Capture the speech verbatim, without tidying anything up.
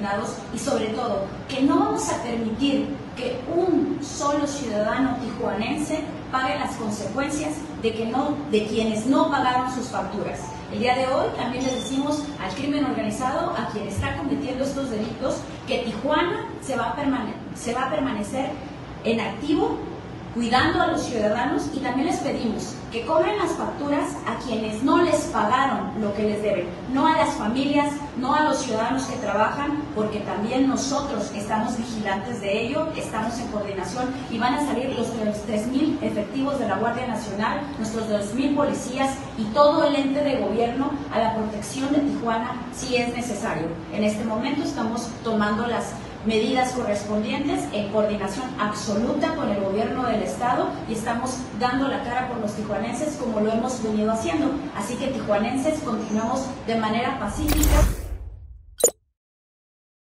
coordinados y sobre todo que no vamos a permitir que un solo ciudadano tijuanense pague las consecuencias de, que no, de quienes no pagaron sus facturas. El día de hoy también les decimos al crimen organizado, a quien está cometiendo estos delitos, que Tijuana se va a, permane se va a permanecer en activo, cuidando a los ciudadanos, y también les pedimos que cobren las facturas a quienes no les pagaron lo que les deben, no a las familias, no a los ciudadanos que trabajan, porque también nosotros estamos vigilantes de ello, estamos en coordinación y van a salir los tres mil efectivos de la Guardia Nacional, nuestros dos mil policías y todo el ente de gobierno a la protección de Tijuana si es necesario. En este momento estamos tomando las medidas correspondientes en coordinación absoluta con el gobierno del estado y estamos dando la cara por los tijuanenses como lo hemos venido haciendo. Así que tijuanenses, continuamos de manera pacífica.